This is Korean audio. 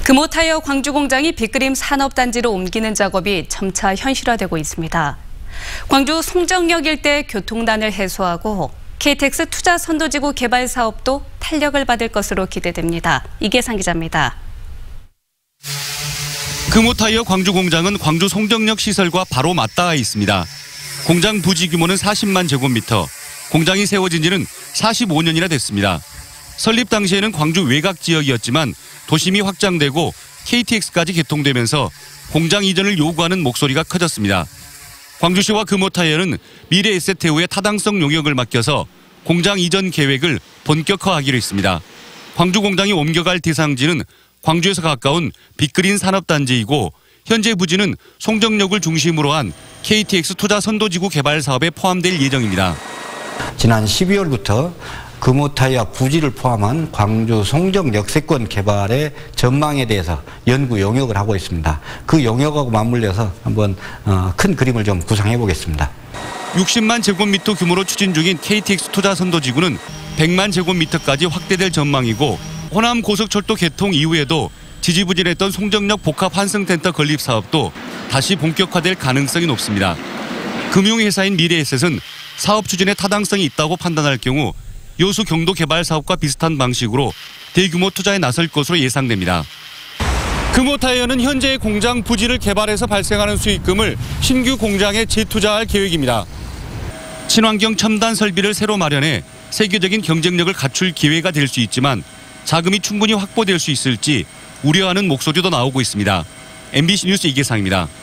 금호타이어 광주 공장이 빅그림 산업단지로 옮기는 작업이 점차 현실화되고 있습니다. 광주 송정역 일대 교통난을 해소하고 KTX 투자 선도지구 개발 사업도 탄력을 받을 것으로 기대됩니다. 이계상 기자입니다. 금호타이어 광주 공장은 광주 송정역 시설과 바로 맞닿아 있습니다. 공장 부지 규모는 40만 제곱미터, 공장이 세워진 지는 45년이나 됐습니다. 설립 당시에는 광주 외곽 지역이었지만 도심이 확장되고 KTX까지 개통되면서 공장 이전을 요구하는 목소리가 커졌습니다. 광주시와 금호타이어는 미래에셋태우의 타당성 용역을 맡겨서 공장 이전 계획을 본격화하기로 했습니다. 광주 공장이 옮겨갈 대상지는 광주에서 가까운 빅그린 산업단지이고 현재 부지는 송정역을 중심으로 한 KTX 투자 선도지구 개발 사업에 포함될 예정입니다. 지난 12월부터 금호타이어 부지를 포함한 광주 송정 역세권 개발의 전망에 대해서 연구 용역을 하고 있습니다. 그 용역하고 맞물려서 한번 큰 그림을 좀 구상해 보겠습니다. 60만 제곱미터 규모로 추진 중인 KTX 투자 선도지구는 100만 제곱미터까지 확대될 전망이고 호남 고속철도 개통 이후에도 지지부진했던 송정역 복합 환승센터 건립 사업도 다시 본격화될 가능성이 높습니다. 금융회사인 미래에셋은 사업 추진에 타당성이 있다고 판단할 경우 여수 경도 개발 사업과 비슷한 방식으로 대규모 투자에 나설 것으로 예상됩니다. 금호타이어는 현재의 공장 부지를 개발해서 발생하는 수익금을 신규 공장에 재투자할 계획입니다. 친환경 첨단 설비를 새로 마련해 세계적인 경쟁력을 갖출 기회가 될 수 있지만 자금이 충분히 확보될 수 있을지 우려하는 목소리도 나오고 있습니다. MBC 뉴스 이계상입니다.